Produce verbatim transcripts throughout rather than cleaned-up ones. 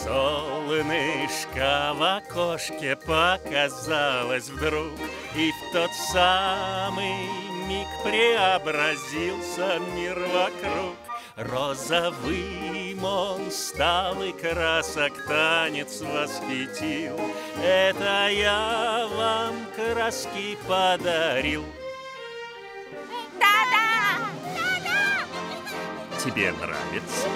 Солнышко в окошке показалось вдруг, и в тот самый миг преобразился мир вокруг. Розовым он стал и красок танец восхитил. Это я вам краски подарил. Да-да! Да-да! Тебе нравится?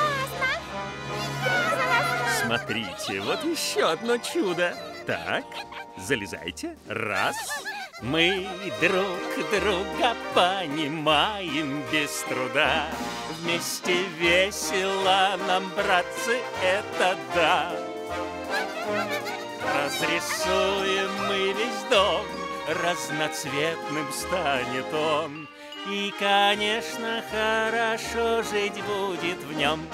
Прекрасно! Смотрите, вот еще одно чудо. Так, залезайте. Раз. Мы друг друга понимаем без труда. Вместе весело нам, братцы, это да. Разрисуем мы весь дом, разноцветным станет он. И, конечно, хорошо жить будет в нем.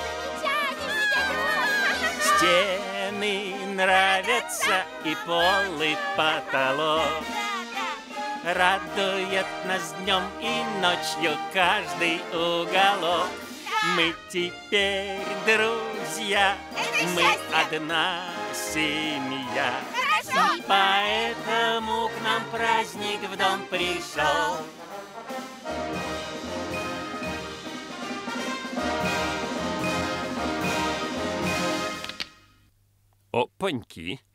Стены нравятся и пол, и потолок. Радует нас днем и ночью каждый уголок. Мы теперь друзья, мы одна семья. И поэтому к нам праздник в дом пришел. Опаньки!